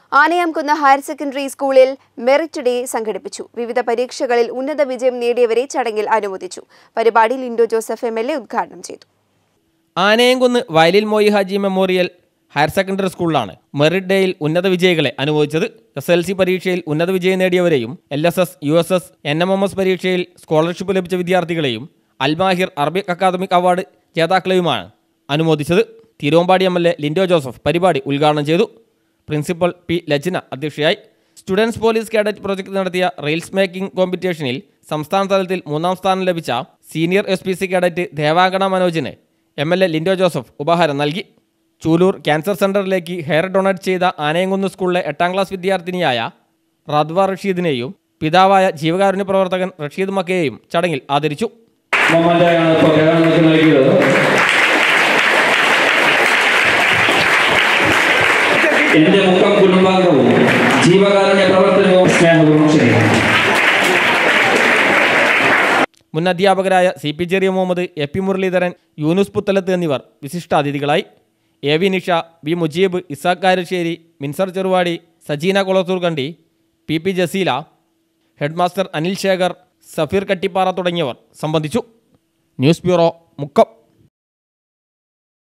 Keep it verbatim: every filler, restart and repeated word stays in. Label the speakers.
Speaker 1: Anayamkunnu higher secondary സ്കൂളിൽ merit day സംഘടിപ്പിച്ചു. വിവിധ പരീക്ഷകളിൽ ഉന്നത വിജയം നേടിയവരെ ചടങ്ങിൽ അനുമോദിച്ചു. പരിപാടി Lindo Joseph M L A ഉദ്ഘാടനം ചെയ്തു.
Speaker 2: ആനയാംകുന്ന് വയലിൽ Moyi Haji memorial higher secondary സ്കൂളിലാണ് മെറിറ്റ് ഡേയിൽ ഉന്നത വിജയികളെ അനുമോദിച്ചത്. എസ് എൽ സി പരീക്ഷയിൽ ഉന്നത വിജയം നേടിയവരെയും L S S, U S S, N M M S പരീക്ഷയിൽ സ്കോളർഷിപ്പ് ലഭിച്ച വിദ്യാർത്ഥികളെയും അൽമാഹിർ അറബിക് അക്കാദമിക് അവാർഡ് ജേതാക്കളെയുമാണ് അനുമോദിച്ചത്. Thiruvambady M L A Lindo Joseph പരിപാടി ഉദ്ഘാടനം ചെയ്തു. പ്രിൻസിപ്പൽ പി ലജ്ന അധ്യക്ഷയായി. സ്റ്റുഡൻസ് പോലീസ് കേഡറ്റ് പ്രോജക്ട് നടത്തിയ റെയിൽസ് മേക്കിംഗ് കോമ്പറ്റീഷനിൽ സംസ്ഥാന തലത്തിൽ മൂന്നാം സ്ഥാനം ലഭിച്ച senior S P C cadet Devangana മനോജിന് M L A Lindo Joseph ഉപഹാരം നൽകി. ചൂലൂർ ക്യാൻസർ സെൻ്ററിലേക്ക് ഹെയർ ഡൊണേറ്റ് ചെയ്ത ആനയംകുന്ന് സ്കൂളിലെ എട്ടാം ക്ലാസ് വിദ്യാർത്ഥിനിയായ റദ്വ റഷീദിനെയും പിതാവായ ജീവകാരുണ്യ പ്രവർത്തകൻ റഷീദ് മക്കയെയും ചടങ്ങിൽ ആദരിച്ചു.
Speaker 3: എന്റെ മുഖം കുടുംബാംഗവും ജീവകാരുണ്യ പ്രവർത്തനവും സ്നേഹവും ചെയ്യും.
Speaker 2: മുൻ അധ്യാപകരായ C P Jeriya Muhammad, A P Muraleedharan, Yunus Puthalath എന്നിവർ വിശിഷ്ടാതിഥികളായി. A V Nisha, V Mujeeb, Isaq Karassery, Minsar Cheruvadi, Sajeena Kulathurkandi, P P Jaseela, head master Anil Shekhar, Safeer Kattippara തുടങ്ങിയവർ സംബന്ധിച്ചു. News bureau, Mukkam.